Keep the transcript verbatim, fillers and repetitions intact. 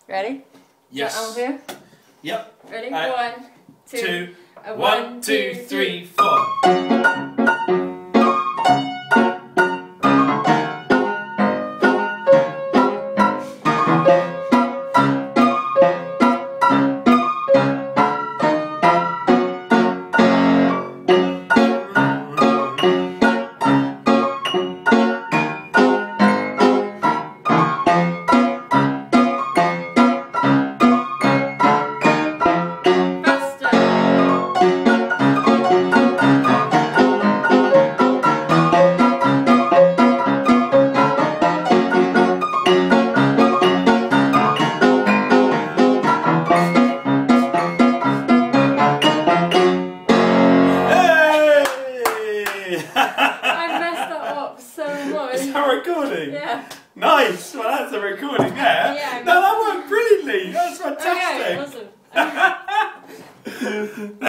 Ready? Yes. On here? Yep. Ready? Uh, one, two, two. uh, One, two, three, four. I messed that up so much. Is that recording? Yeah. Nice. Well, that's a recording there. Yeah, no, that worked brilliantly. That's Okay, fantastic. awesome.